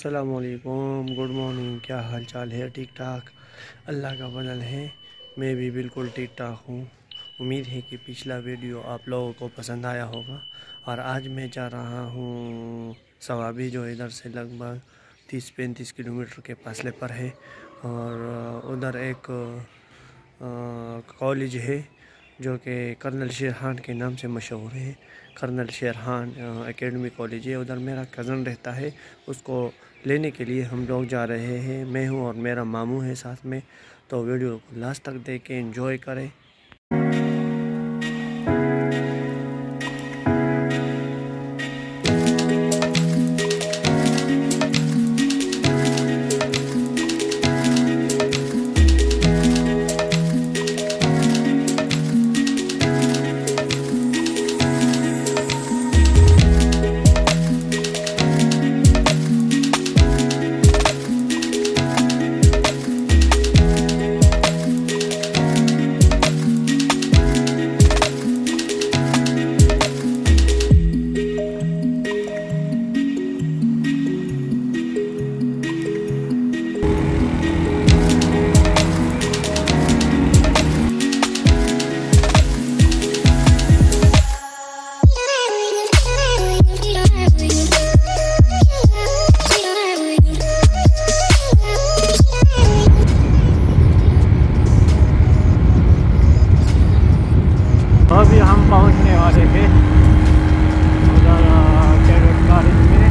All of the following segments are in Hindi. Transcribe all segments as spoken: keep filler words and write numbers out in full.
अस्सलामुअलैकुम, गुड मॉर्निंग। क्या हाल चाल है? ठीक ठाक, अल्लाह का फजल है। मैं भी बिल्कुल ठीक ठाक हूँ। उम्मीद है कि पिछला वीडियो आप लोगों को पसंद आया होगा। और आज मैं जा रहा हूँ सवाबी, जो इधर से लगभग तीस पैंतीस किलोमीटर के फासले पर है। और उधर एक कॉलेज है जो कि कर्नल शेर खान के नाम से मशहूर है। कर्नल शेर खान एकेडमी कॉलेज है। उधर मेरा कज़न रहता है, उसको लेने के लिए हम लोग जा रहे हैं। मैं हूँ और मेरा मामू है साथ में। तो वीडियो को लास्ट तक देखें, एंजॉय करें। अभी हम पहुंचने वाले थे उधर कैडेट कॉलेज में।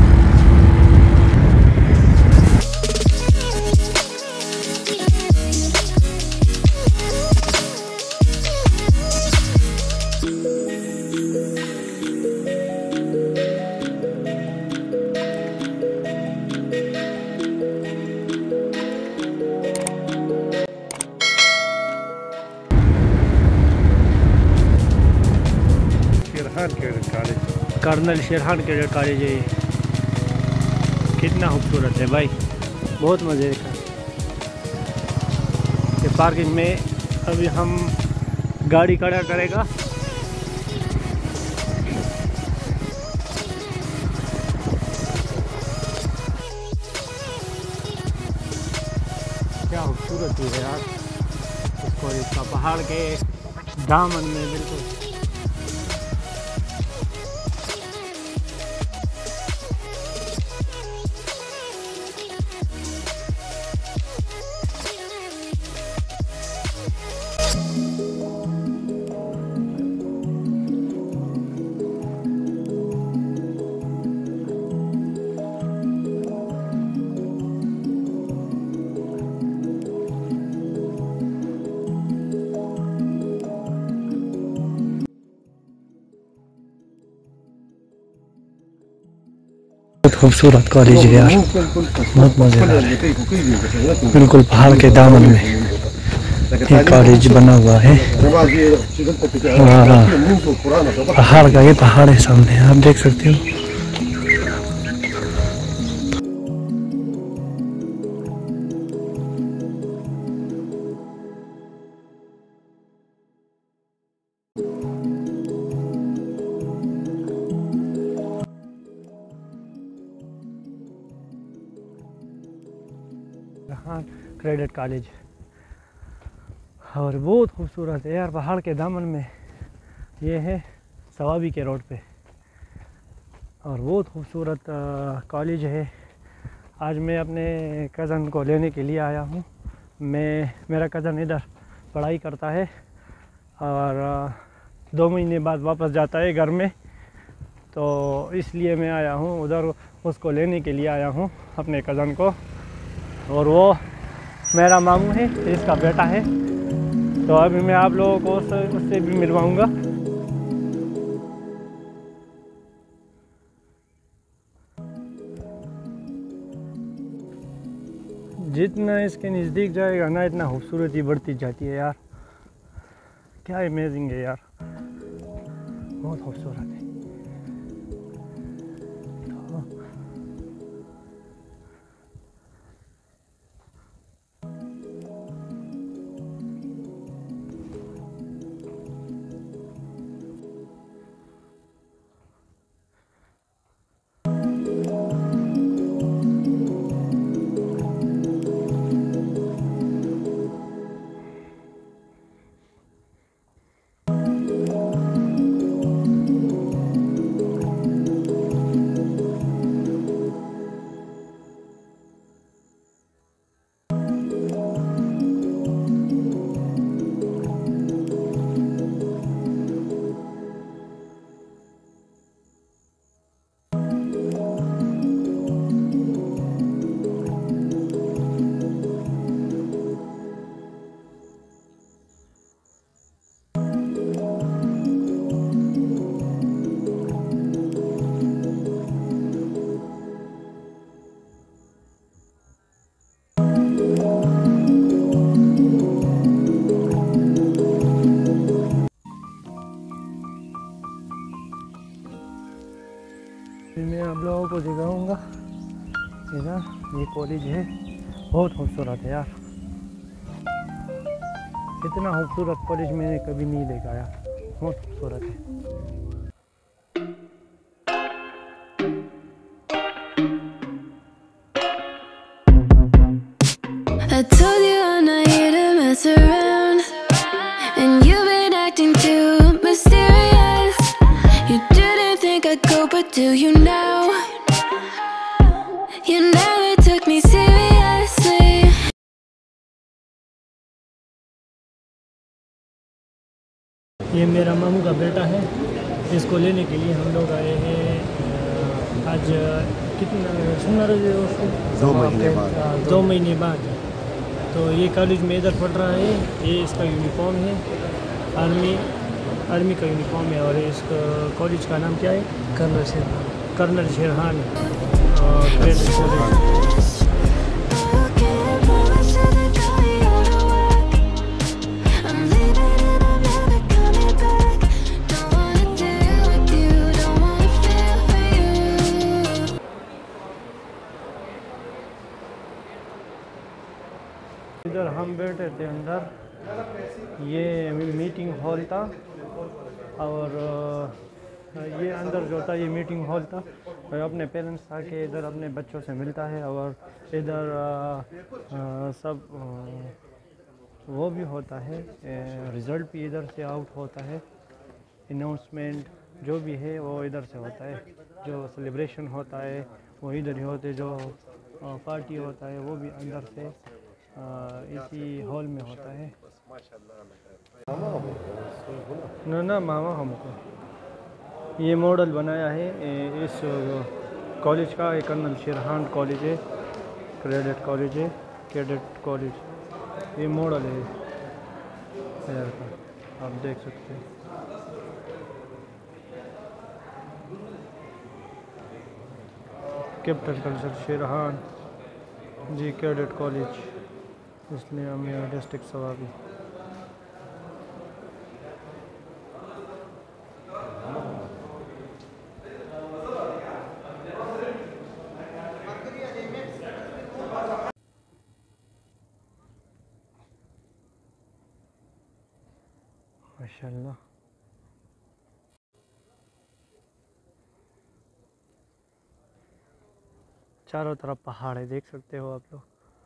कर्नल शेर खान कैडेट कॉलेज है। कितना खूबसूरत है भाई, बहुत मज़े का। ये पार्किंग में अभी हम गाड़ी खड़ा करेगा। क्या खूबसूरत है यार इस कॉलेज का, पहाड़ के दामन में बिल्कुल। बहुत खूबसूरत कॉलेज है यार, बहुत मज़ेदार है। बिल्कुल पहाड़ के दामन में ये कॉलेज बना हुआ है। पहाड़ का ये पहाड़ है सामने, आप देख सकते हो। हाँ, क्रेडिट कॉलेज और बहुत खूबसूरत है यार, पहाड़ के दामन में। ये है सवाबी के रोड पे और बहुत खूबसूरत कॉलेज है। आज मैं अपने कज़न को लेने के लिए आया हूँ। मैं मेरा कज़न इधर पढ़ाई करता है और दो महीने बाद वापस जाता है घर में, तो इसलिए मैं आया हूँ उधर उसको लेने के लिए आया हूँ, अपने कज़न को। और वो मेरा मामू है, इसका बेटा है। तो अभी मैं आप लोगों को उससे उससे भी मिलवाऊंगा। जितना इसके नज़दीक जाएगा ना, इतना खूबसूरती बढ़ती जाती है यार। क्या अमेजिंग है यार, बहुत खूबसूरत है। आपको दिखाऊंगा। इधर ये कॉलेज है, बहुत खूबसूरत है यार। इतना खूबसूरत कॉलेज मैंने कभी नहीं देखा यार, बहुत खूबसूरत है। I told you I'm not here to mess around, and you've been acting too mysterious. You didn't think I'd go, but do you now? You never took me seriously. ये मेरा मामू का बेटा है, इसको लेने के लिए हम लोग आए हैं। आज कितना सुना रहे हो उसको? दो महीने बाद दो महीने बाद तो ये कॉलेज में इधर पढ़ रहा है। ये इसका यूनिफॉर्म है, आर्मी आर्मी का यूनिफॉर्म है। और इसका कॉलेज का नाम क्या है? Colonel Sherkhan colonel Sherkhan credit college. इधर हम बैठे थे अंदर, ये मीटिंग हॉल था। और ये अंदर जो था ये मीटिंग हॉल था। और अपने पेरेंट्स आके इधर अपने बच्चों से मिलता है। और इधर सब वो भी होता है, रिज़ल्ट भी इधर से आउट होता है। अनाउंसमेंट जो भी है वो इधर से होता है। जो सेलिब्रेशन होता है वो इधर ही होते। जो पार्टी होता है वो भी अंदर से इसी हॉल में होता है। ना ना मामा हमको ये मॉडल बनाया है इस कॉलेज का। एक कर्नल शेरहान कॉलेज है, क्रेडिट कॉलेज है, कैडेट कॉलेज। ये मॉडल है यार का, आप देख सकते हैं। Captain colonel Sherkhan ji cadet college, इसलिए हम डिस्ट्रिक्ट सवाबी। माशाल्लाह चारों तरफ पहाड़ है, देख सकते हो आप लोग।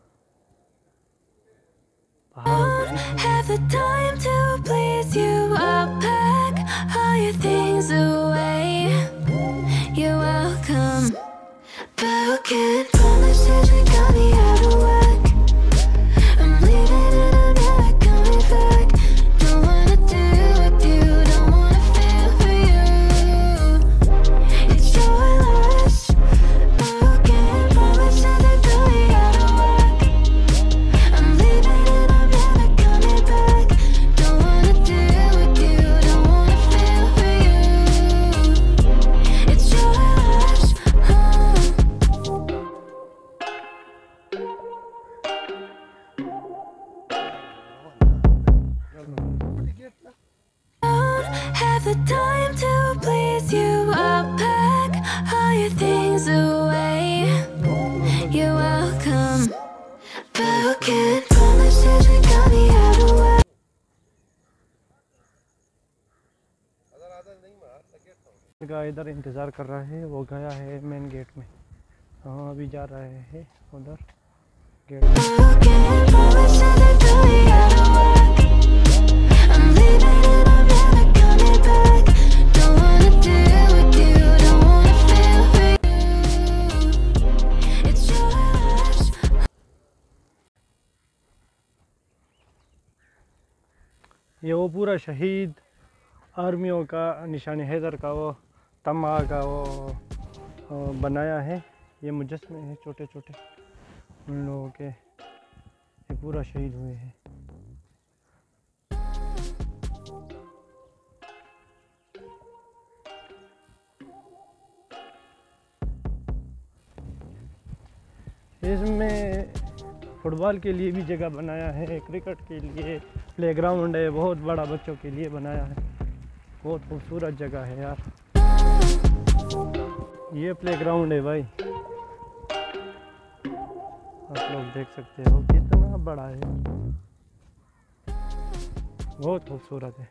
Have the time to please you. I'll pack all your things away. You're welcome, but I can't promise that you're gonna be out of work. I'm leaving and I'm never coming back. Don't wanna do with you, don't wanna feel for you. It's your loss, but I can't promise that you're gonna be out of work. I'm leaving and I'm never coming back. Don't wanna do with you, don't wanna feel for you. It's your loss, don't have the time to please you. I'll pack all your things away. You're welcome, but I can't promise that you're gonna be out of work. का इधर इंतज़ार कर रहा है, वो गया है मेन गेट में। हाँ अभी जा रहे हैं उधर गेट में। I can't promise that you're gonna be out of work. I'm leaving and I'm never coming back. Don't wanna do with you, don't wanna feel for you. It's your loss. ये वो पूरा शहीद आर्मियों का निशान हैदर का वो तमा का वो वो बनाया है। ये मुजस्मे हैं छोटे छोटे उन लोगों के, ये पूरा शहीद हुए हैं। इसमें फुटबॉल के लिए भी जगह बनाया है, क्रिकेट के लिए प्लेग्राउंड है, बहुत बड़ा बच्चों के लिए बनाया है। बहुत खूबसूरत जगह है यार। ये प्लेग्राउंड है भाई, आप लोग देख सकते हो कितना बड़ा है, बहुत खूबसूरत है।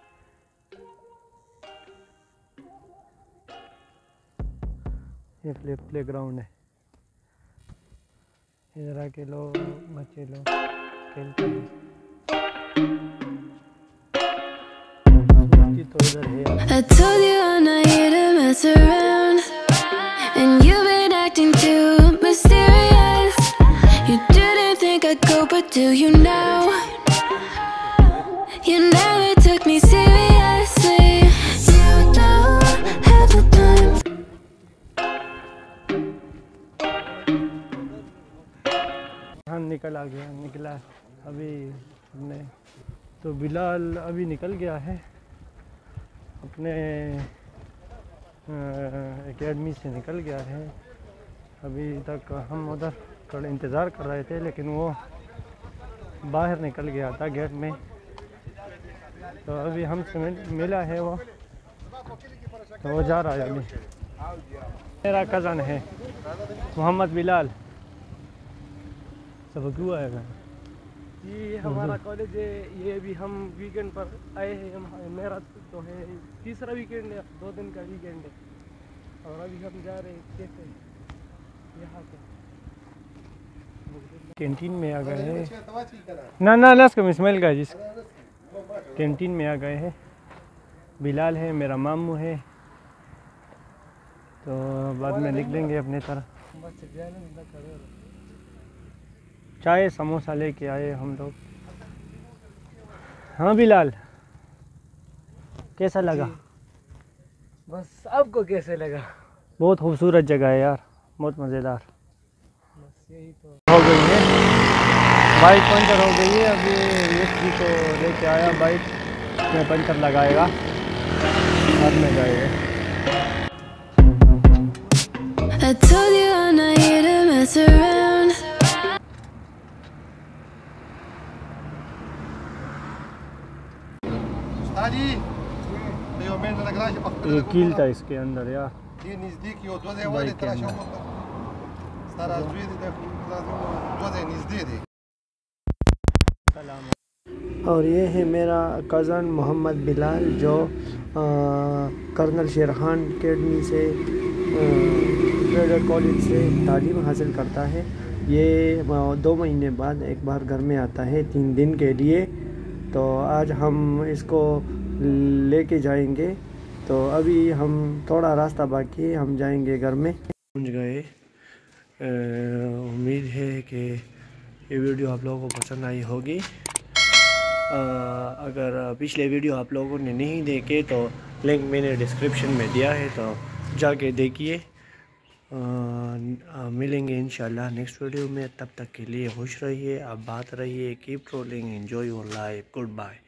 ये प्ले प्लेग्राउंड है, इधर आके लोग बच्चे लोग खेलते हैं। तो इधर है। I told you I'm not here to mess around, and you've been acting too mysterious. You didn't think I'd go, but do you now? You never took me seriously. You don't have the time. हाँ निकल आ गया, निकला अभी हमने तो बिलाल अभी निकल गया है अपने एकेडमी से निकल गया है। अभी तक हम उधर कर इंतज़ार कर रहे थे, लेकिन वो बाहर निकल गया था गेट में। तो अभी हमसे मिला है वो, तो वो जा रहा है अभी। मेरा कज़न है मोहम्मद बिलाल। सब क्यों आएगा? ये हमारा कॉलेज है, ये भी हम वीकेंड पर आए हैं। हम मेरा तो है तीसरा वीकेंड है, दो दिन का वीकेंड है, और अभी हम जा रहे हैं कैफे यहाँ पे। कैंटीन में आ गए हैं ना ना लस कम इस्माइल का जिस कैंटीन में आ गए हैं। बिलाल है, मेरा मामू है, तो बाद में निकलेंगे अपने तरफ। चाय समोसा लेके आए हम लोग। हाँ बिलाल, कैसा लगा? बस आपको कैसे लगा? बहुत खूबसूरत जगह है यार, बहुत मज़ेदार। बस यही तो हो गई है, बाइक पंचर हो गई है। अभी मिस्त्री को लेके आया, बाइक में पंचर लगाएगा, बाद में जाएगा। I told you I'm not here to mess around. ये कील था इसके अंदर यार। और ये है मेरा कज़न मोहम्मद बिलाल, जो कर्नल शेरखान अकेडमी से ट्रेडर कॉलेज से तालीम हासिल करता है। ये दो महीने बाद एक बार घर में आता है तीन दिन के लिए। तो आज हम इसको लेके जाएंगे। तो अभी हम थोड़ा रास्ता बाकी है, हम जाएंगे घर में। पहुंच गए। उम्मीद है कि ये वीडियो आप लोगों को पसंद आई होगी। अगर पिछले वीडियो आप लोगों ने नहीं देखे तो लिंक मैंने डिस्क्रिप्शन में दिया है, तो जाके देखिए। मिलेंगे इंशाल्लाह नेक्स्ट वीडियो में। तब तक के लिए खुश रहिए, आप बात रहिए, keep trolling, enjoy your life, good bye.